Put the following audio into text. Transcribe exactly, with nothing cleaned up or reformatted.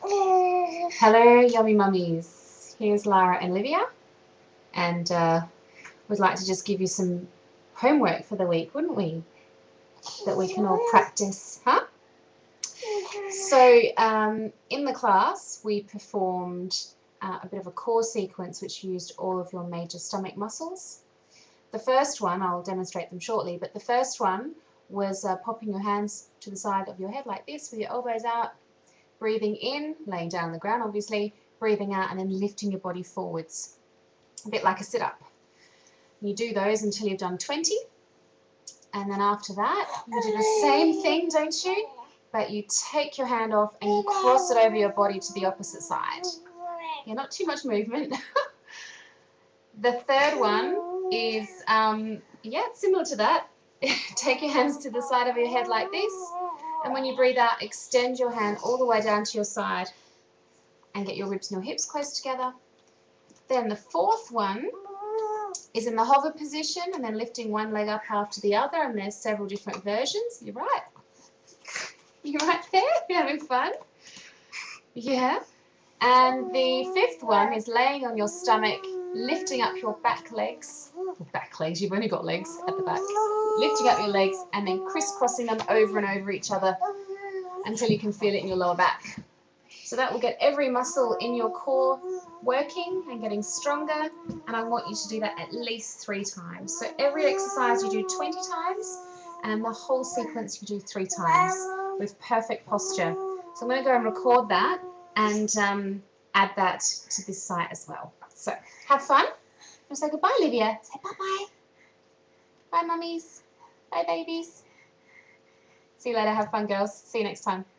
Hello, yummy mummies. Here's Lara and Livia, and uh, we'd like to just give you some homework for the week, wouldn't we? That we can all practice, huh? So um, in the class, we performed uh, a bit of a core sequence which used all of your major stomach muscles. The first one, I'll demonstrate them shortly, but the first one was uh, popping your hands to the side of your head like this with your elbows out, breathing in, laying down on the ground obviously, breathing out and then lifting your body forwards, a bit like a sit-up. You do those until you've done twenty, and then after that you do the same thing, don't you? But you take your hand off and you cross it over your body to the opposite side. Yeah, not too much movement. The third one is, um, yeah, similar to that. Take your hands to the side of your head like this, and when you breathe out, extend your hand all the way down to your side and get your ribs and your hips close together. Then the fourth one is in the hover position and then lifting one leg up after the other, and there's several different versions. You're right. You're right there. You're having fun. Yeah. And the fifth one is laying on your stomach, lifting up your back legs. Back legs, you've only got legs at the back. Lifting up your legs and then crisscrossing them over and over each other until you can feel it in your lower back. So that will get every muscle in your core working and getting stronger, and I want you to do that at least three times. So every exercise you do twenty times, and the whole sequence you do three times with perfect posture. So I'm going to go and record that and um, add that to this site as well. So have fun. I'm going to say goodbye, Livia. Say bye-bye. Bye, mummies. Bye, babies. See you later. Have fun, girls. See you next time.